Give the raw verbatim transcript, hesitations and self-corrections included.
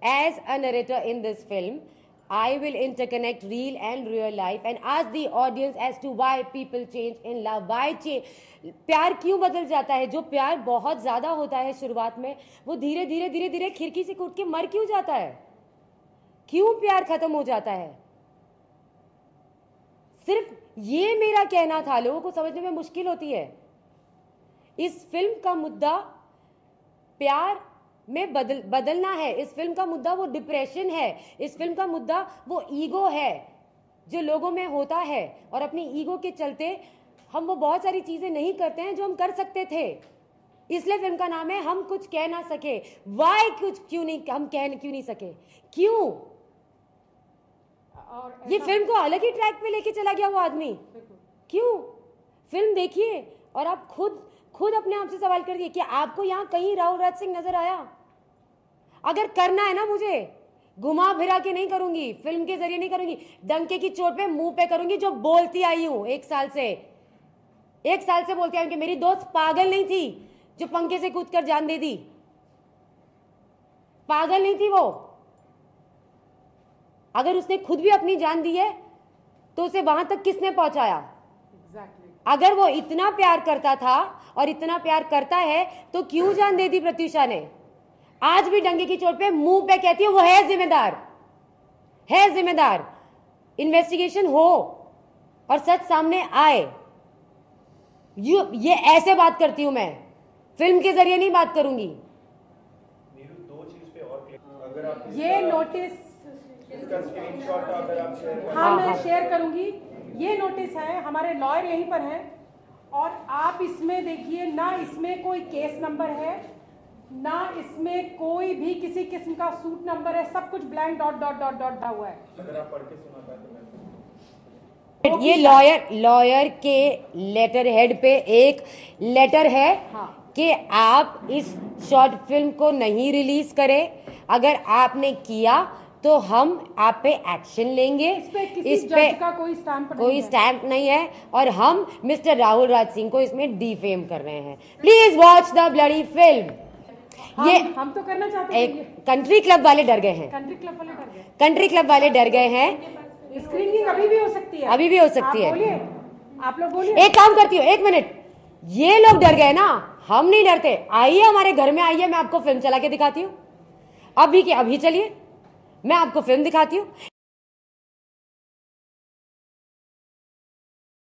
as a narrator in this film, I will interconnect real and real life and ask the audience as to why people change in love. Why change? प्यार क्यों बदल जाता है? जो प्यार बहुत ज्यादा होता है शुरुआत में, वो धीरे धीरे धीरे धीरे खिड़की से कूद के मर क्यों जाता है? क्यों प्यार खत्म हो जाता है? सिर्फ ये मेरा कहना था, लोगों को समझने में मुश्किल होती है। इस फिल्म का मुद्दा प्यार में बदल बदलना है। इस फिल्म का मुद्दा वो डिप्रेशन है। इस फिल्म का मुद्दा वो ईगो है जो लोगों में होता है, और अपनी ईगो के चलते हम वो बहुत सारी चीजें नहीं करते हैं जो हम कर सकते थे। इसलिए फिल्म का नाम है हम कुछ कह ना सके। वाई कुछ क्यों नहीं, हम कह क्यों नहीं सके? क्यों? और ये फिल्म को अलग ही ट्रैक पे लेके चला गया वो आदमी। क्यों? फिल्म देखिए और आप खुद खुद अपने आप से सवाल करिए कि आपको यहाँ कहीं राहुल राज सिंह नजर आया? अगर करना है ना, मुझे घुमा फिरा के नहीं करूंगी, फिल्म के जरिए नहीं करूंगी, डंके की चोट पे मुंह पे करूंगी, जो बोलती आई हूं एक साल से एक साल से बोलती आई हूं कि मेरी दोस्त पागल नहीं थी जो पंखे से कूदकर जान दे दी। पागल नहीं थी वो। अगर उसने खुद भी अपनी जान दी है तो उसे वहां तक किसने पहुंचाया? exactly. अगर वो इतना प्यार करता था और इतना प्यार करता है तो क्यों जान दे दी प्रत्युषा ने? आज भी डंगे की चोट पे मुंह पे कहती है वो है जिम्मेदार, है जिम्मेदार। इन्वेस्टिगेशन हो और सच सामने आए। यू ये ऐसे बात करती हूं मैं, फिल्म के जरिए नहीं बात करूंगी। दो चीज पे और अगर आप ये नोटिस इसका स्क्रीनशॉट अगर आप शेयर करें। हाँ, मैं शेयर करूंगी। ये नोटिस है, हमारे लॉयर यहीं पर हैं, और आप इसमें देखिए ना, इसमें कोई केस नंबर है ना, इसमें कोई भी किसी किस्म का सूट नंबर है, सब कुछ blank dot dot dot dot हुआ है। अगर आप पढ़ के सुना पाए तो मैं ये लॉयर लॉयर के लेटर हेड पे एक लेटर है हाँ। कि आप इस शॉर्ट फिल्म को नहीं रिलीज करें। अगर आपने किया तो हम आप पे एक्शन लेंगे। इस पे किसी इस जज पे का कोई स्टैंप नहीं कोई है। स्टैंप नहीं है, और हम मिस्टर राहुल राज सिंह को इसमें डिफेम कर रहे हैं। Please watch the bloody film. हम, ये हम तो करना चाहते हैं। एक कंट्री क्लब वाले डर गए हैं। कंट्री क्लब वाले डर गए। कंट्री क्लब वाले डर गए हैं। स्क्रीनिंग अभी भी हो सकती है। अभी भी हो सकती है। आप बोलिए, आप लोग बोलिए। एक काम करती हूँ, एक मिनट। ये लोग डर गए ना, हम नहीं डरते। आइए हमारे घर में आइए, मैं आपको फिल्म चला के दिखाती हूँ। अभी के अभी चलिए, मैं आपको फिल्म दिखाती हूँ।